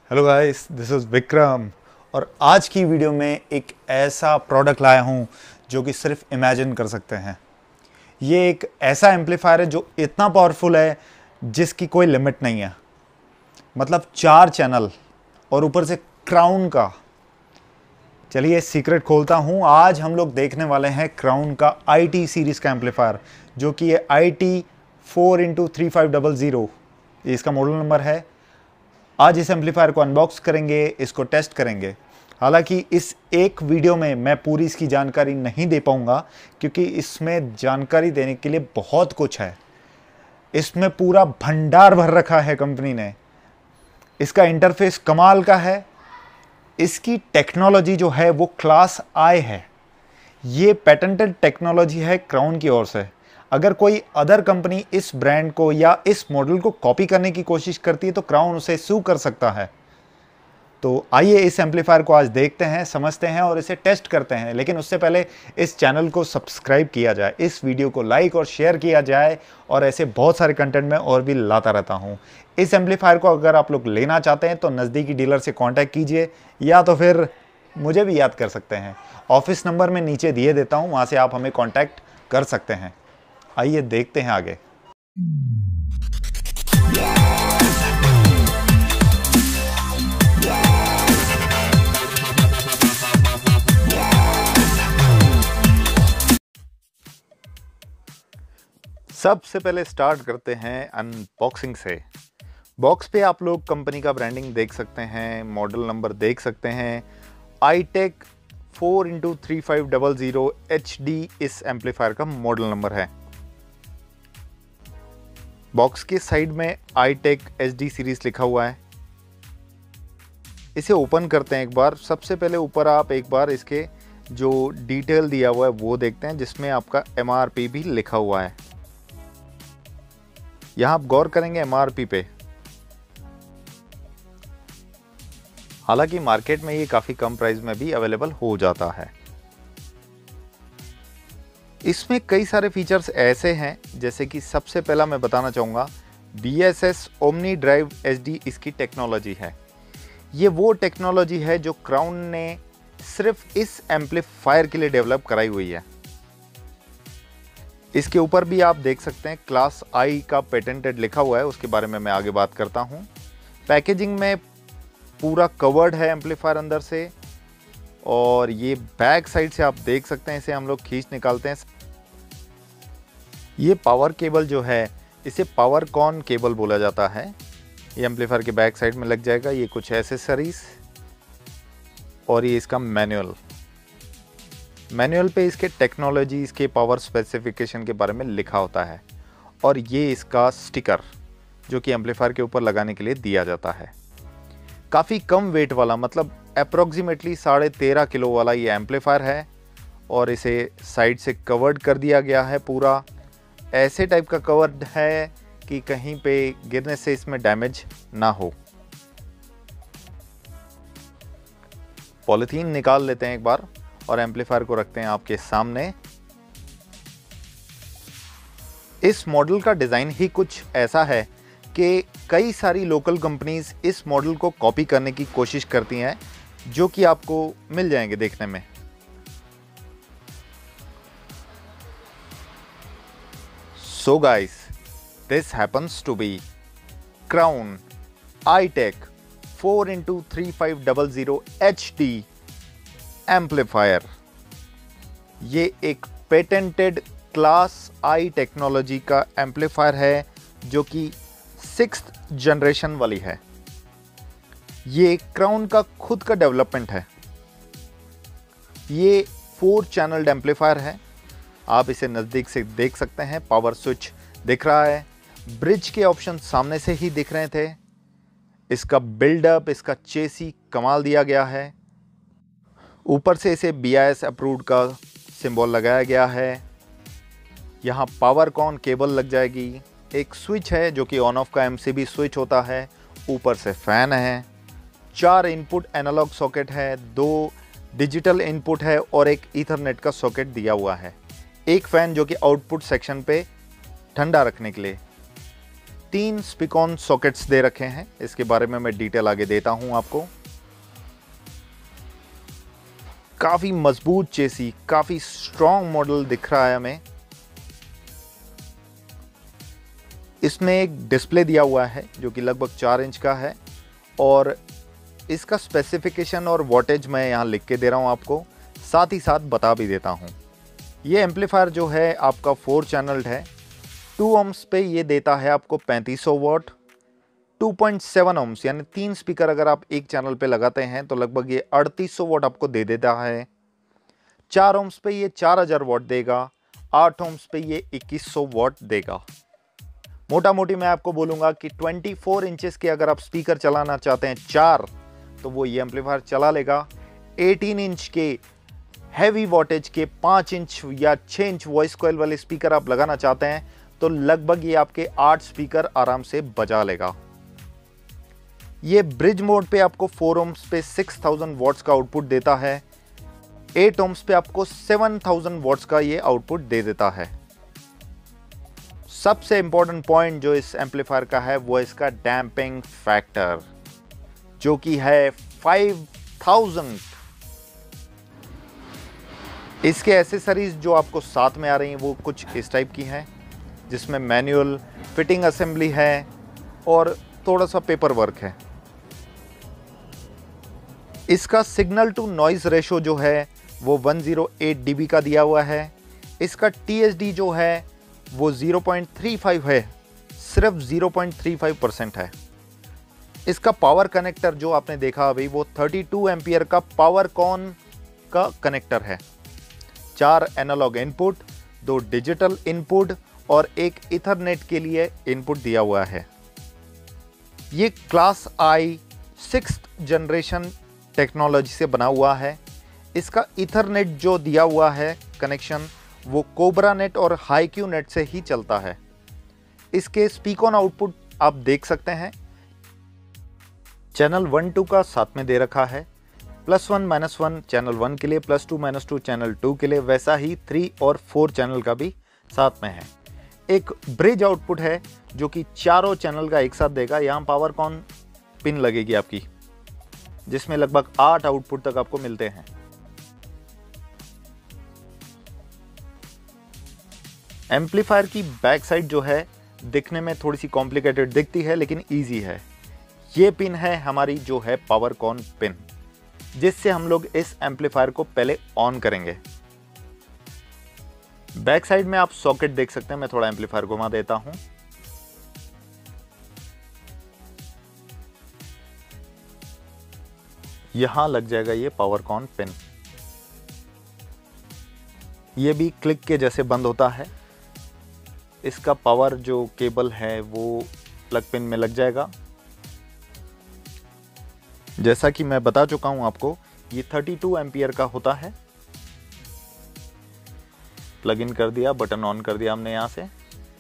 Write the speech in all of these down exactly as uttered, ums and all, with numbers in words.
Hello guys, this is Vikram और आज की वीडियो में एक ऐसा प्रोडक्ट लाया हूँ जो कि सिर्फ इमेजिन कर सकते हैं। ये एक ऐसा एम्पलीफायर है जो इतना पावरफुल है जिसकी कोई लिमिट नहीं है। मतलब चार चैनल और ऊपर से क्राउन का। चलिए सीक्रेट खोलता हूँ। आज हम लोग देखने वाले हैं क्राउन का आई टी सीरीज़ का एम्पलीफायर, जो कि ये I T four into three five double zero इसका मॉडल नंबर है। आज इस एम्पलीफायर को अनबॉक्स करेंगे, इसको टेस्ट करेंगे। हालांकि इस एक वीडियो में मैं पूरी इसकी जानकारी नहीं दे पाऊंगा, क्योंकि इसमें जानकारी देने के लिए बहुत कुछ है। इसमें पूरा भंडार भर रखा है कंपनी ने। इसका इंटरफेस कमाल का है। इसकी टेक्नोलॉजी जो है वो क्लास आई है। ये पेटेंटेड टेक्नोलॉजी है क्राउन की ओर से। अगर कोई अदर कंपनी इस ब्रांड को या इस मॉडल को कॉपी करने की कोशिश करती है तो क्राउन उसे सू कर सकता है। तो आइए इस एम्पलीफायर को आज देखते हैं, समझते हैं और इसे टेस्ट करते हैं। लेकिन उससे पहले इस चैनल को सब्सक्राइब किया जाए, इस वीडियो को लाइक और शेयर किया जाए, और ऐसे बहुत सारे कंटेंट में और भी लाता रहता हूँ। इस एम्पलीफायर को अगर आप लोग लेना चाहते हैं तो नज़दीकी डीलर से कॉन्टैक्ट कीजिए, या तो फिर मुझे भी याद कर सकते हैं। ऑफिस नंबर मैं नीचे दिए देता हूँ, वहाँ से आप हमें कॉन्टैक्ट कर सकते हैं। आइए देखते हैं आगे। सबसे पहले स्टार्ट करते हैं अनबॉक्सिंग से। बॉक्स पे आप लोग कंपनी का ब्रांडिंग देख सकते हैं, मॉडल नंबर देख सकते हैं। ITech four into three five double zero H D इस एम्पलीफायर का मॉडल नंबर है। बॉक्स के साइड में आईटेक एच डी सीरीज लिखा हुआ है। इसे ओपन करते हैं एक बार। सबसे पहले ऊपर आप एक बार इसके जो डिटेल दिया हुआ है वो देखते हैं, जिसमें आपका एम आर पी भी लिखा हुआ है। यहां आप गौर करेंगे एम आर पी पे। हालांकि मार्केट में ये काफ़ी कम प्राइस में भी अवेलेबल हो जाता है। इसमें कई सारे फीचर्स ऐसे हैं, जैसे कि सबसे पहला मैं बताना चाहूँगा B S S Omni Drive H D इसकी टेक्नोलॉजी है। ये वो टेक्नोलॉजी है जो क्राउन ने सिर्फ इस एम्पलीफायर के लिए डेवलप कराई हुई है। इसके ऊपर भी आप देख सकते हैं क्लास आई का पेटेंटेड लिखा हुआ है, उसके बारे में मैं आगे बात करता हूँ। पैकेजिंग में पूरा कवर्ड है एम्पलीफायर अंदर से, और ये बैक साइड से आप देख सकते हैं, इसे हम लोग खींच निकालते हैं। ये पावर केबल जो है इसे पावर कॉन केबल बोला जाता है। ये एम्पलीफायर के बैक साइड में लग जाएगा। ये कुछ एसेसरीज और ये इसका मैनुअल। मैनुअल पे इसके टेक्नोलॉजी, इसके पावर स्पेसिफिकेशन के बारे में लिखा होता है। और ये इसका स्टिकर जो कि एम्पलीफायर के ऊपर लगाने के लिए दिया जाता है। काफ़ी कम वेट वाला, मतलब अप्रॉक्सीमेटली साढ़े तेरह किलो वाला ये एम्पलीफायर है, और इसे साइड से कवर्ड कर दिया गया है। पूरा ऐसे टाइप का कवर्ड है कि कहीं पे गिरने से इसमें डैमेज ना हो। पॉलीथीन निकाल लेते हैं एक बार और एम्पलीफायर को रखते हैं आपके सामने। इस मॉडल का डिज़ाइन ही कुछ ऐसा है कि कई सारी लोकल कंपनीज इस मॉडल को कॉपी करने की कोशिश करती हैं, जो कि आपको मिल जाएंगे देखने में। So guys, this happens to be Crown iTech four into three five double zero H D amplifier. ये एक पेटेंटेड क्लास आई टेक्नोलॉजी का एम्पलीफायर है, जो कि सिक्स्थ जनरेशन वाली है। ये क्राउन का खुद का डेवलपमेंट है। ये फोर चैनल्ड एम्पलीफायर है। आप इसे नज़दीक से देख सकते हैं। पावर स्विच दिख रहा है। ब्रिज के ऑप्शन सामने से ही दिख रहे थे। इसका बिल्डअप, इसका चेसी कमाल दिया गया है। ऊपर से इसे बी आई एस अप्रूव्ड का सिंबल लगाया गया है। यहाँ पावर कॉन केबल लग जाएगी। एक स्विच है जो कि ऑन ऑफ का एम सी बी स्विच होता है। ऊपर से फैन है। चार इनपुट एनालॉग सॉकेट है, दो डिजिटल इनपुट है और एक ईथरनेट का सॉकेट दिया हुआ है। एक फैन जो कि आउटपुट सेक्शन पे ठंडा रखने के लिए। तीन स्पीकॉन सॉकेट्स दे रखे हैं, इसके बारे में मैं डिटेल आगे देता हूं आपको। काफी मजबूत चेसी, काफी स्ट्रॉन्ग मॉडल दिख रहा है हमें। इसमें एक डिस्प्ले दिया हुआ है जो कि लगभग चार इंच का है और इसका स्पेसिफिकेशन और वोल्टेज मैं यहाँ लिख के दे रहा हूँ आपको, साथ ही साथ बता भी देता हूँ। ये एम्पलीफायर जो है आपका फोर चैनल्ड है। टू ओम्स पे ये देता है आपको पैंतीस सौ watt. Two point seven ohms यानी तीन स्पीकर अगर आप एक चैनल पे लगाते हैं तो लगभग ये अड़तीस सौ वॉट आपको दे देता है। चार ओम्स पे ये चार हज़ार वॉट देगा। आठ ओम्स पे ये इक्कीस सौ वॉट देगा। मोटा मोटी मैं आपको बोलूँगा कि चौबीस इंचेस के अगर आप स्पीकर चलाना चाहते हैं चार, तो वो ये एम्पलीफायर चला लेगा। अठारह इंच के हैवी वॉटेज के पाँच इंच या छः इंच वॉइस कॉइल वाले स्पीकर आप लगाना चाहते हैं तो लगभग ये आपके आठ स्पीकर आराम से बजा लेगा। ये ब्रिज मोड पे आपको फोर ओम्स पे सिक्स थाउज़ेंड वॉट्स का आउटपुट देता है। एट ओम्स पे आपको सेवन थाउज़ेंड वॉट्स का ये आउटपुट दे देता है। सबसे इंपॉर्टेंट पॉइंट जो इस एम्पलीफायर का है वो इसका डैम्पिंग फैक्टर, जो कि है फाइव थाउज़ेंड। इसके एसेसरीज जो आपको साथ में आ रही हैं वो कुछ इस टाइप की हैं, जिसमें मैनुअल, फिटिंग असेंबली है और थोड़ा सा पेपर वर्क है। इसका सिग्नल टू नॉइज रेशो जो है वो one zero eight D B का दिया हुआ है। इसका टी एस डी जो है वो ज़ीरो पॉइंट थ्री फाइव है, सिर्फ zero point three five percent है। इसका पावर कनेक्टर जो आपने देखा अभी वो थर्टी टू एम्पियर का पावर कॉन का कनेक्टर है। चार एनालॉग इनपुट, दो डिजिटल इनपुट और एक इथरनेट के लिए इनपुट दिया हुआ है। ये class I sixth generation technology से बना हुआ है। इसका इथरनेट जो दिया हुआ है कनेक्शन वो कोबरा नेट और हाईक्यू नेट से ही चलता है। इसके स्पीकॉन आउटपुट आप देख सकते हैं, चैनल वन टू का साथ में दे रखा है। Plus one minus one channel one के लिए, plus two minus two channel two के लिए, वैसा ही थ्री और फोर चैनल का भी साथ में है। एक ब्रिज आउटपुट है जो कि चारों चैनल का एक साथ देगा। यहाँ पावर कॉन पिन लगेगी आपकी, जिसमें लगभग आठ आउटपुट तक आपको मिलते हैं। एम्पलीफायर की बैक साइड जो है दिखने में थोड़ी सी कॉम्प्लिकेटेड दिखती है, लेकिन इजी है। ये पिन है हमारी जो है पावर कॉन पिन, जिससे हम लोग इस एम्पलीफायर को पहले ऑन करेंगे। बैक साइड में आप सॉकेट देख सकते हैं। मैं थोड़ा एम्पलीफायर घुमा देता हूं। यहां लग जाएगा ये पावर कॉन पिन। ये भी क्लिक के जैसे बंद होता है। इसका पावर जो केबल है वो प्लग पिन में लग जाएगा। जैसा कि मैं बता चुका हूं आपको, ये थर्टी टू एम्पियर का होता है। प्लग इन कर दिया, बटन ऑन कर दिया हमने यहां से।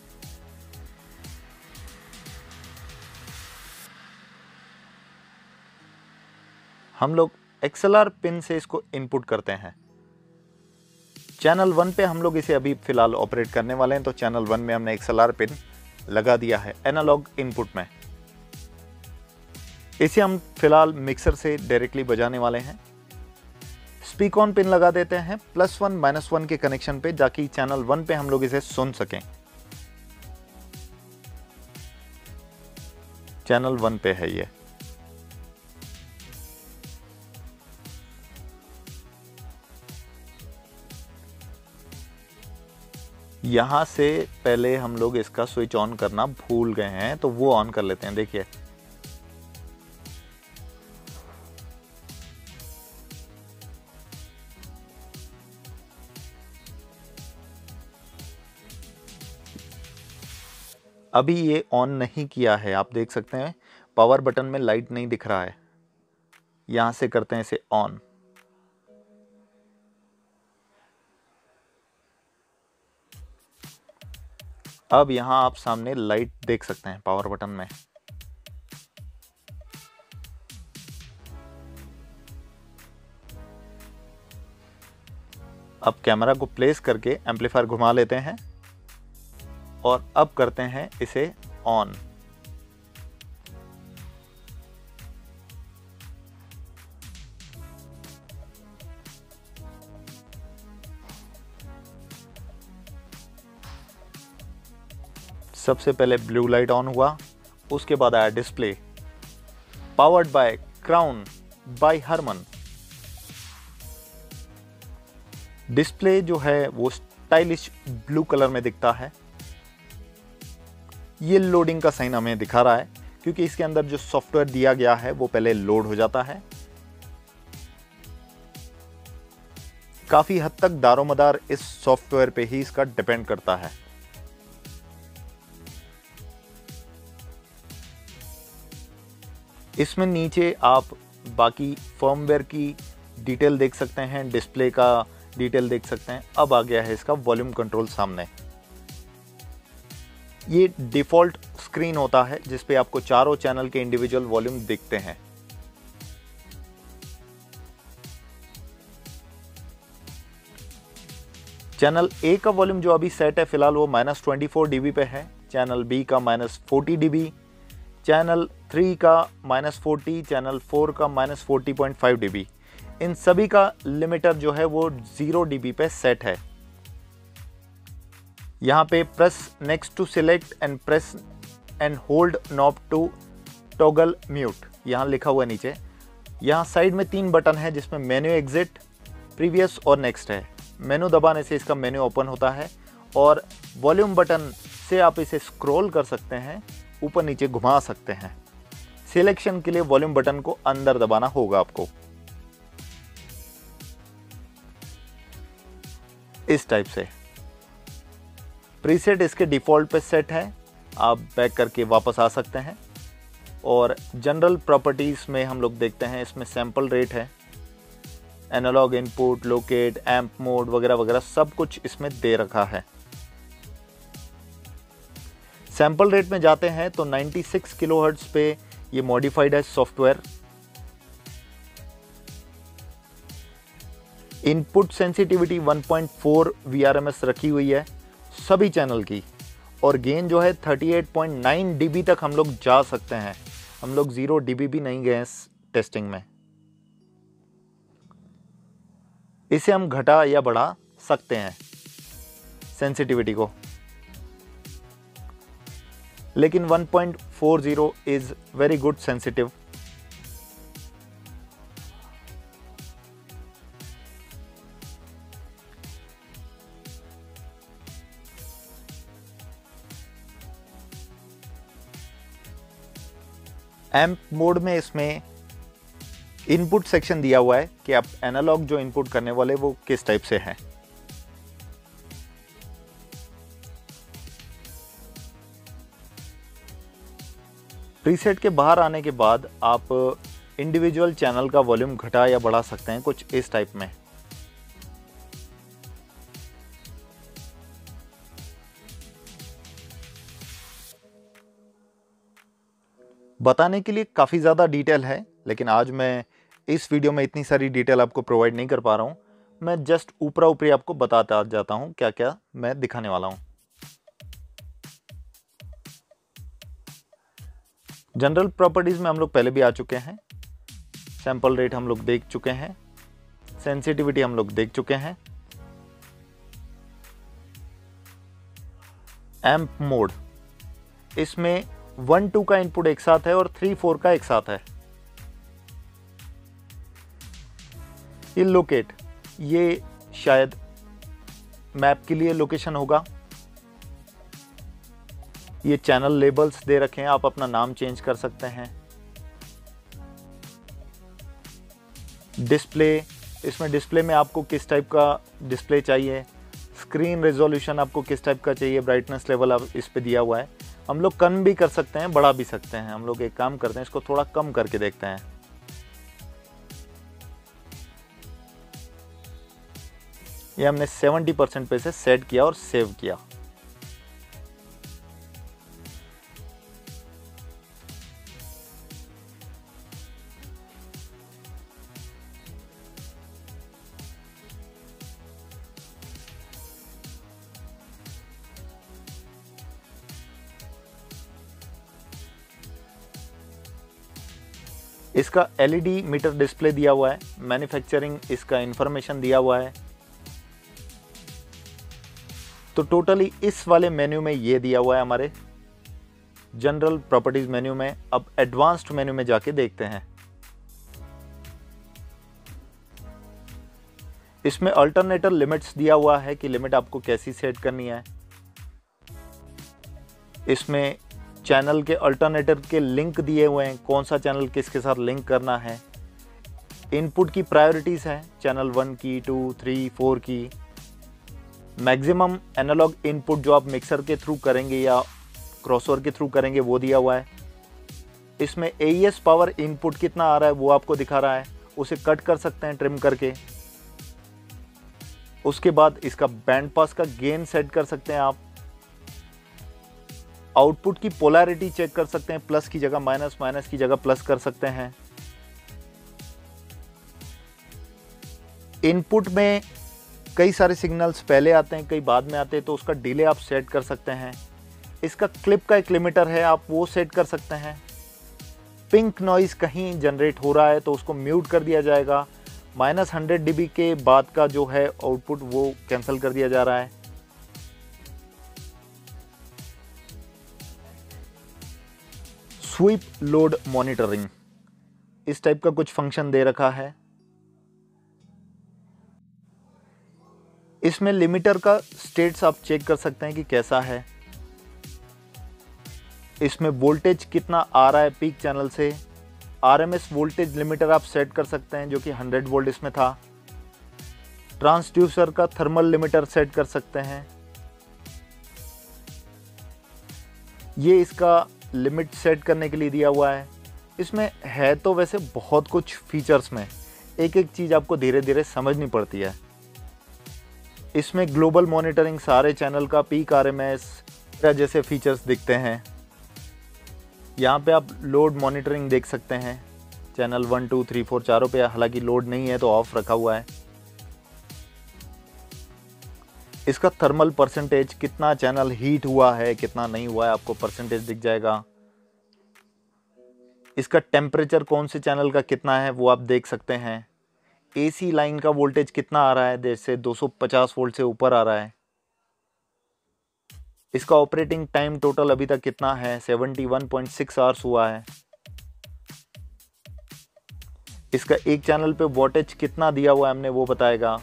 हम लोग एक्स एल आर पिन से इसको इनपुट करते हैं। चैनल वन पे हम लोग इसे अभी फिलहाल ऑपरेट करने वाले हैं, तो चैनल वन में हमने एक्स एल आर पिन लगा दिया है एनालॉग इनपुट में। इसे हम फिलहाल मिक्सर से डायरेक्टली बजाने वाले हैं। स्पीकॉन पिन लगा देते हैं प्लस वन माइनस वन के कनेक्शन पे, ताकि चैनल वन पे हम लोग इसे सुन सकें। चैनल वन पे है ये। यहां से पहले हम लोग इसका स्विच ऑन करना भूल गए हैं, तो वो ऑन कर लेते हैं। देखिए अभी ये ऑन नहीं किया है, आप देख सकते हैं पावर बटन में लाइट नहीं दिख रहा है। यहां से करते हैं इसे ऑन। अब यहां आप सामने लाइट देख सकते हैं पावर बटन में। अब कैमरा को प्लेस करके एम्पलीफायर घुमा लेते हैं और अब करते हैं इसे ऑन। सबसे पहले ब्लू लाइट ऑन हुआ, उसके बाद आया display, powered by Crown by Harman. Display जो है वो स्टाइलिश ब्लू कलर में दिखता है। ये लोडिंग का साइन हमें दिखा रहा है क्योंकि इसके अंदर जो सॉफ्टवेयर दिया गया है वो पहले लोड हो जाता है। काफी हद तक दारोमदार इस सॉफ्टवेयर पे ही इसका डिपेंड करता है। इसमें नीचे आप बाकी फर्मवेयर की डिटेल देख सकते हैं, डिस्प्ले का डिटेल देख सकते हैं। अब आ गया है इसका वॉल्यूम कंट्रोल सामने। ये डिफॉल्ट स्क्रीन होता है जिस पे आपको चारों चैनल के इंडिविजुअल वॉल्यूम दिखते हैं। चैनल ए का वॉल्यूम जो अभी सेट है फिलहाल वो माइनस ट्वेंटी फोर डीबी पे है, चैनल बी का minus forty dB, channel three का माइनस फोर्टी, चैनल फोर का minus forty point five dB. इन सभी का लिमिटर जो है वो जीरो डीबी पे सेट है। यहाँ पे press next to select and press and hold knob to toggle mute, यहाँ लिखा हुआ है नीचे। यहाँ साइड में तीन बटन है जिसमें मेन्यू एग्जिट, प्रीवियस और नेक्स्ट है। मेनू दबाने से इसका मेन्यू ओपन होता है और वॉल्यूम बटन से आप इसे स्क्रॉल कर सकते हैं, ऊपर नीचे घुमा सकते हैं। सिलेक्शन के लिए वॉल्यूम बटन को अंदर दबाना होगा आपको, इस टाइप से। प्रीसेट इसके डिफॉल्ट पे सेट है, आप बैक करके वापस आ सकते हैं। और जनरल प्रॉपर्टीज में हम लोग देखते हैं इसमें सैंपल रेट है, analogue input, locate, amp mode वगैरह वगैरह सब कुछ इसमें दे रखा है। सैंपल रेट में जाते हैं तो छियानवे किलोहर्ट्ज पे ये मॉडिफाइड है software. Input sensitivity one point four V R M S रखी हुई है सभी चैनल की, और गेन जो है अड़तीस पॉइंट नौ डीबी तक हम लोग जा सकते हैं। हम लोग जीरो डीबी भी नहीं गए इस टेस्टिंग में। इसे हम घटा या बढ़ा सकते हैं सेंसिटिविटी को, लेकिन one point four zero is very good sensitive. Amp mode में इसमें इनपुट सेक्शन दिया हुआ है कि आप एनालॉग जो इनपुट करने वाले वो किस टाइप से है। प्रीसेट के बाहर आने के बाद आप इंडिविजुअल चैनल का वॉल्यूम घटा या बढ़ा सकते हैं कुछ इस टाइप में। बताने के लिए काफ़ी ज़्यादा डिटेल है, लेकिन आज मैं इस वीडियो में इतनी सारी डिटेल आपको प्रोवाइड नहीं कर पा रहा हूँ। मैं जस्ट ऊपरा ऊपरी आपको बताता जाता हूँ क्या क्या मैं दिखाने वाला हूँ। जनरल प्रॉपर्टीज़ में हम लोग पहले भी आ चुके हैं। सैंपल रेट हम लोग देख चुके हैं, सेंसिटिविटी हम लोग देख चुके हैं। एम्प मोड, इसमें वन टू का इनपुट एक साथ है और थ्री फोर का एक साथ है। ये लोकेट, ये शायद मैप के लिए लोकेशन होगा। ये चैनल लेबल्स दे रखे हैं, आप अपना नाम चेंज कर सकते हैं। डिस्प्ले, इसमें डिस्प्ले में आपको किस टाइप का डिस्प्ले चाहिए, स्क्रीन रेजोल्यूशन आपको किस टाइप का चाहिए, ब्राइटनेस लेवल आप इस पे दिया हुआ है। हम लोग कम भी कर सकते हैं, बढ़ा भी सकते हैं। हम लोग एक काम करते हैं, इसको थोड़ा कम करके देखते हैं। ये हमने सेवेंटी परसेंट पे से सेट किया और सेव किया। इसका एलईडी मीटर डिस्प्ले दिया हुआ है, मैन्युफैक्चरिंग इसका इंफॉर्मेशन दिया हुआ है। तो टोटली इस वाले मेन्यू में ये दिया हुआ है हमारे जनरल प्रॉपर्टीज मेन्यू में। अब एडवांस्ड मेन्यू में जाके देखते हैं। इसमें अल्टरनेटर लिमिट्स दिया हुआ है कि लिमिट आपको कैसी सेट करनी है। इसमें चैनल के अल्टरनेटर के लिंक दिए हुए हैं, कौन सा चैनल किसके साथ लिंक करना है। इनपुट की प्रायोरिटीज़ हैं, चैनल वन की, टू, थ्री, फोर की। मैक्सिमम एनालॉग इनपुट जो आप मिक्सर के थ्रू करेंगे या क्रॉसओवर के थ्रू करेंगे वो दिया हुआ है। इसमें A E S power input कितना आ रहा है वो आपको दिखा रहा है, उसे कट कर सकते हैं ट्रिम करके। उसके बाद इसका बैंड पास का गेन सेट कर सकते हैं आप। आउटपुट की पोलैरिटी चेक कर सकते हैं, प्लस की जगह माइनस, माइनस की जगह प्लस कर सकते हैं। इनपुट में कई सारे सिग्नल्स पहले आते हैं, कई बाद में आते हैं, तो उसका डिले आप सेट कर सकते हैं। इसका क्लिप का एक लिमिटर है, आप वो सेट कर सकते हैं। पिंक नॉइज कहीं जनरेट हो रहा है तो उसको म्यूट कर दिया जाएगा। माइनस हंड्रेड डी बी के बाद का जो है आउटपुट वो कैंसिल कर दिया जा रहा है। स्वीप लोड मॉनिटरिंग, इस टाइप का कुछ फंक्शन दे रखा है। इसमें लिमिटर का स्टेट्स आप चेक कर सकते हैं कि कैसा है। इसमें वोल्टेज कितना आ रहा है पीक चैनल से। R M S voltage limiter आप सेट कर सकते हैं जो कि हंड्रेड वोल्ट इसमें था। ट्रांसड्यूसर का थर्मल लिमिटर सेट कर सकते हैं। ये इसका लिमिट सेट करने के लिए दिया हुआ है। इसमें है तो वैसे बहुत कुछ फीचर्स में, एक एक चीज़ आपको धीरे धीरे समझनी पड़ती है। इसमें ग्लोबल मॉनिटरिंग, सारे चैनल का पीक आर एम एस जैसे फीचर्स दिखते हैं। यहाँ पे आप लोड मॉनिटरिंग देख सकते हैं, channel one two three four चारों पे, हालांकि लोड नहीं है तो ऑफ रखा हुआ है। इसका थर्मल परसेंटेज, कितना चैनल हीट हुआ है कितना नहीं हुआ है, आपको परसेंटेज दिख जाएगा। इसका टेम्परेचर कौन से चैनल का कितना है वो आप देख सकते हैं। एसी लाइन का वोल्टेज कितना आ रहा है, जैसे दो सौ पचास वोल्ट से ऊपर आ रहा है। इसका ऑपरेटिंग टाइम टोटल अभी तक कितना है, इकहत्तर पॉइंट सिक्स आवर्स हुआ है। इसका एक चैनल पे वोल्टेज कितना दिया हुआ है हमने वो बताएगा।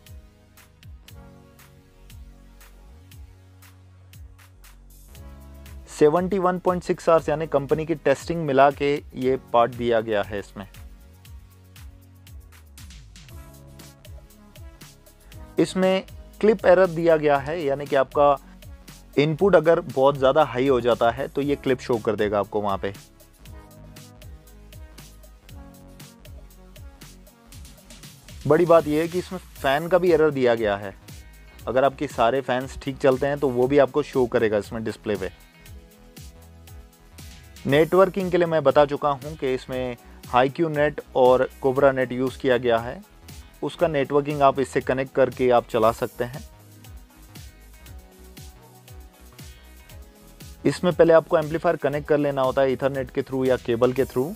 इकहत्तर पॉइंट सिक्स आवर्स यानी कंपनी की टेस्टिंग मिला के ये पार्ट दिया गया है इसमें। इसमें क्लिप एरर दिया गया है, यानी कि आपका इनपुट अगर बहुत ज़्यादा हाई हो जाता है तो ये क्लिप शो कर देगा आपको वहाँ पे। बड़ी बात यह है कि इसमें फ़ैन का भी एरर दिया गया है। अगर आपके सारे फैंस ठीक चलते हैं तो वो भी आपको शो करेगा इसमें डिस्प्ले पे। नेटवर्किंग के लिए मैं बता चुका हूँ कि इसमें हाईक्यू नेट और कोबरा नेट यूज़ किया गया है। उसका नेटवर्किंग आप इससे कनेक्ट करके आप चला सकते हैं। इसमें पहले आपको एम्पलीफायर कनेक्ट कर लेना होता है ईथरनेट के थ्रू या केबल के थ्रू।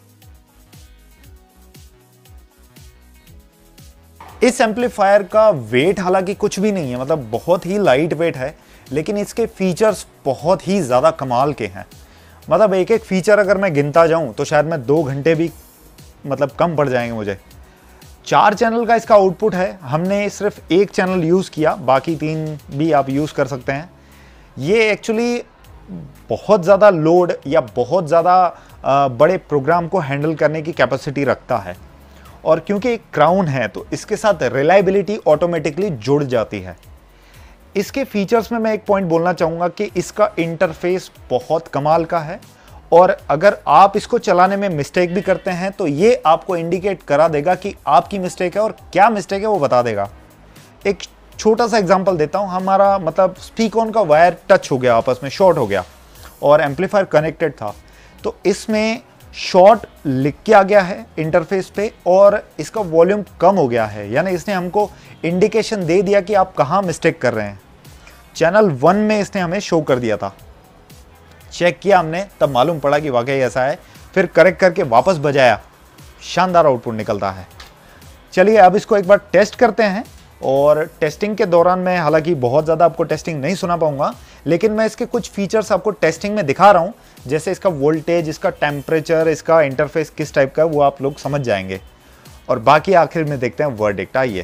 इस एम्पलीफायर का वेट हालांकि कुछ भी नहीं है, मतलब बहुत ही लाइट वेट है, लेकिन इसके फीचर्स बहुत ही ज़्यादा कमाल के हैं। मतलब एक एक फीचर अगर मैं गिनता जाऊं तो शायद मैं दो घंटे भी मतलब कम पड़ जाएंगे मुझे। चार चैनल का इसका आउटपुट है, हमने सिर्फ एक चैनल यूज़ किया, बाकी तीन भी आप यूज़ कर सकते हैं। ये एक्चुअली बहुत ज़्यादा लोड या बहुत ज़्यादा बड़े प्रोग्राम को हैंडल करने की कैपेसिटी रखता है, और क्योंकि एक क्राउन है तो इसके साथ रिलायबिलिटी ऑटोमेटिकली जुड़ जाती है। इसके फीचर्स में मैं एक पॉइंट बोलना चाहूँगा कि इसका इंटरफेस बहुत कमाल का है, और अगर आप इसको चलाने में मिस्टेक भी करते हैं तो ये आपको इंडिकेट करा देगा कि आपकी मिस्टेक है, और क्या मिस्टेक है वो बता देगा। एक छोटा सा एग्जांपल देता हूँ, हमारा मतलब स्पीक ऑन का वायर टच हो गया, आपस में शॉर्ट हो गया और एम्पलीफायर कनेक्टेड था, तो इसमें शॉर्ट लिख के आ गया है इंटरफेस पे और इसका वॉल्यूम कम हो गया है, यानी इसने हमको इंडिकेशन दे दिया कि आप कहाँ मिस्टेक कर रहे हैं। चैनल वन में इसने हमें शो कर दिया था, चेक किया हमने, तब मालूम पड़ा कि वाकई ऐसा है, फिर करेक्ट करके वापस बजाया, शानदार आउटपुट निकलता है। चलिए अब इसको एक बार टेस्ट करते हैं और टेस्टिंग के दौरान मैं हालांकि बहुत ज़्यादा आपको टेस्टिंग नहीं सुना पाऊंगा, लेकिन मैं इसके कुछ फीचर्स आपको टेस्टिंग में दिखा रहा हूं, जैसे इसका वोल्टेज, इसका टेम्परेचर, इसका इंटरफेस किस टाइप का है, वो आप लोग समझ जाएंगे। और बाकी आखिर में देखते हैं वर्डिक्ट। आइए,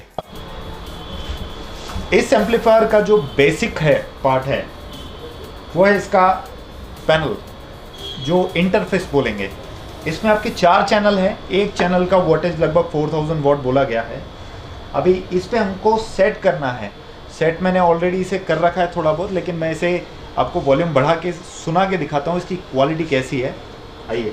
इस एम्पलीफायर का जो बेसिक है पार्ट है वो है इसका पैनल, जो इंटरफेस बोलेंगे। इसमें आपके चार चैनल है, एक चैनल का वोल्टेज लगभग चार हज़ार वॉट बोला गया है। अभी इस पे हमको सेट करना है। सेट मैंने ऑलरेडी इसे कर रखा है थोड़ा बहुत, लेकिन मैं इसे आपको वॉल्यूम बढ़ा के सुना के दिखाता हूँ इसकी क्वालिटी कैसी है। आइए,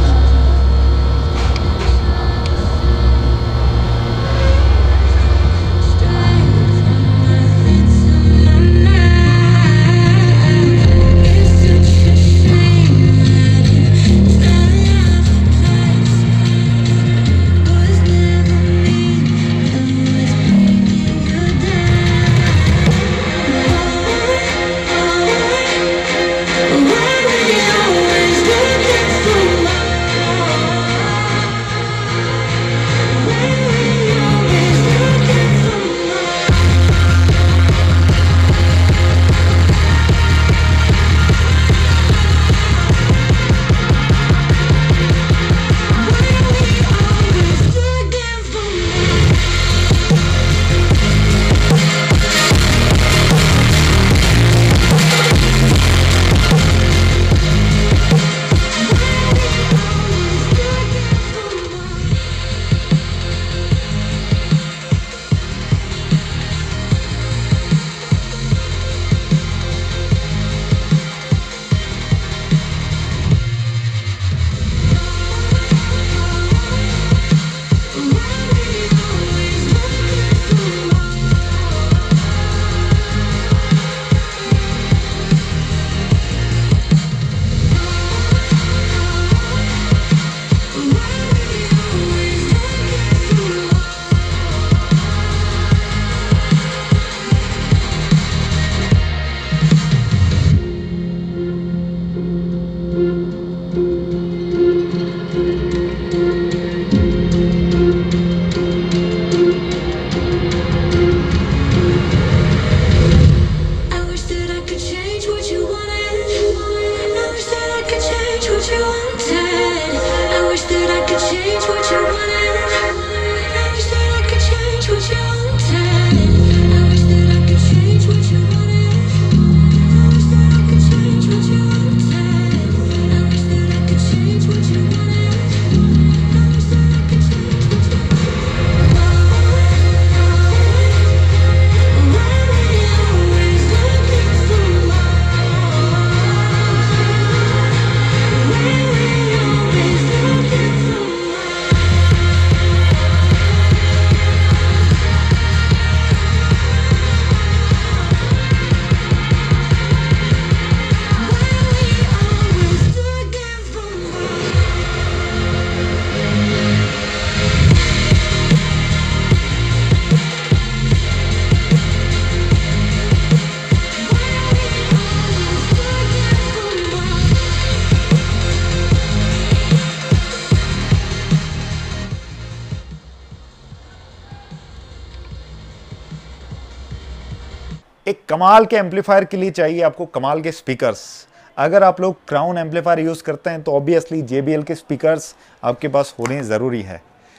एक कमाल के एम्पलीफायर के लिए चाहिए आपको कमाल के स्पीकर्स। अगर आप लोग क्राउन एम्पलीफायर यूज़ करते हैं तो ऑब्वियसली जे बी एल के स्पीकर्स आपके पास होने ज़रूरी है।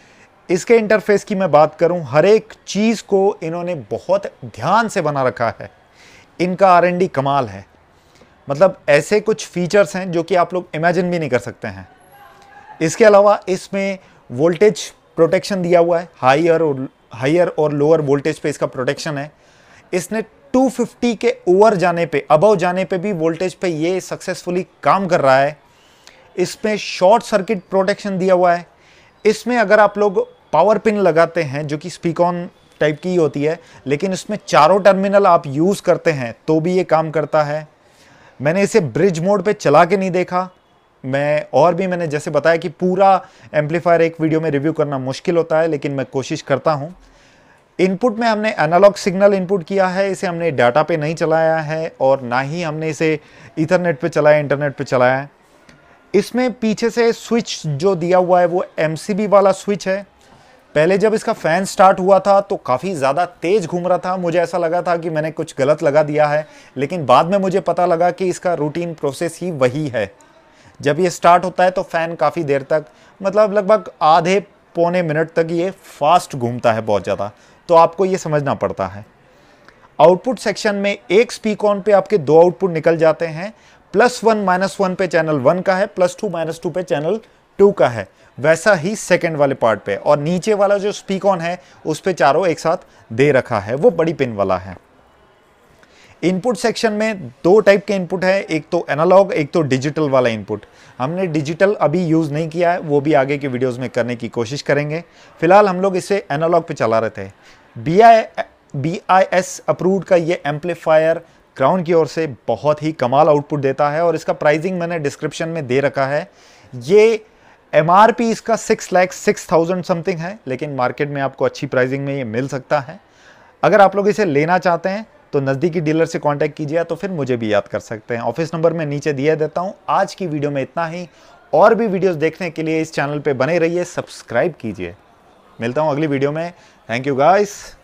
इसके इंटरफेस की मैं बात करूं, हर एक चीज़ को इन्होंने बहुत ध्यान से बना रखा है। इनका आर एन डी कमाल है, मतलब ऐसे कुछ फीचर्स हैं जो कि आप लोग इमेजिन भी नहीं कर सकते हैं। इसके अलावा इसमें वोल्टेज प्रोटेक्शन दिया हुआ है, हाईयर और हाईयर और लोअर वोल्टेज पे इसका प्रोटेक्शन है। इसने दो सौ पचास के ओवर जाने पे, अबव जाने पे भी वोल्टेज पे ये सक्सेसफुली काम कर रहा है। इसमें शॉर्ट सर्किट प्रोटेक्शन दिया हुआ है। इसमें अगर आप लोग पावर पिन लगाते हैं जो कि स्पीक ऑन टाइप की होती है, लेकिन इसमें चारों टर्मिनल आप यूज़ करते हैं तो भी ये काम करता है। मैंने इसे ब्रिज मोड पे चला के नहीं देखा मैं, और भी मैंने जैसे बताया कि पूरा एम्पलीफायर एक वीडियो में रिव्यू करना मुश्किल होता है, लेकिन मैं कोशिश करता हूँ। इनपुट में हमने एनालॉग सिग्नल इनपुट किया है, इसे हमने डाटा पे नहीं चलाया है और ना ही हमने इसे ईथरनेट पे चलाया, इंटरनेट पे चलाया है। इसमें पीछे से स्विच जो दिया हुआ है वो एम सी बी वाला स्विच है, पहले जब इसका फ़ैन स्टार्ट हुआ था तो काफ़ी ज़्यादा तेज़ घूम रहा था, मुझे ऐसा लगा था कि मैंने कुछ गलत लगा दिया है, लेकिन बाद में मुझे पता लगा कि इसका रूटीन प्रोसेस ही वही है। जब ये स्टार्ट होता है तो फ़ैन काफ़ी देर तक, मतलब लगभग आधे पौने मिनट तक ये फास्ट घूमता है बहुत ज़्यादा, तो आपको ये समझना पड़ता है। आउटपुट सेक्शन में एक स्पीकॉन पे आपके दो आउटपुट निकल जाते हैं, प्लस वन माइनस वन पे चैनल वन का है, प्लस टू माइनस टू पे चैनल टू का है, वैसा ही सेकंड वाले पार्ट पे। और नीचे वाला जो स्पीकॉन है उस पे चारों एक साथ दे रखा है, वो बड़ी पिन वाला है। इनपुट सेक्शन में दो टाइप के इनपुट है, एक तो एनालॉग, एक तो डिजिटल वाला इनपुट। हमने डिजिटल अभी यूज़ नहीं किया है, वो भी आगे के वीडियोस में करने की कोशिश करेंगे। फिलहाल हम लोग इसे एनालॉग पे चला रहे थे। B I B I S approved का ये एम्पलीफायर ग्राउंड की ओर से बहुत ही कमाल आउटपुट देता है, और इसका प्राइसिंग मैंने डिस्क्रिप्शन में दे रखा है। ये एम आर पी इसका six lakh six thousand something है, लेकिन मार्केट में आपको अच्छी प्राइसिंग में ये मिल सकता है। अगर आप लोग इसे लेना चाहते हैं तो नज़दीकी डीलर से कांटेक्ट कीजिए, तो फिर मुझे भी याद कर सकते हैं। ऑफिस नंबर मैं नीचे दिया देता हूँ। आज की वीडियो में इतना ही। और भी वीडियोस देखने के लिए इस चैनल पे बने रहिए, सब्सक्राइब कीजिए। मिलता हूँ अगली वीडियो में। Thank you guys.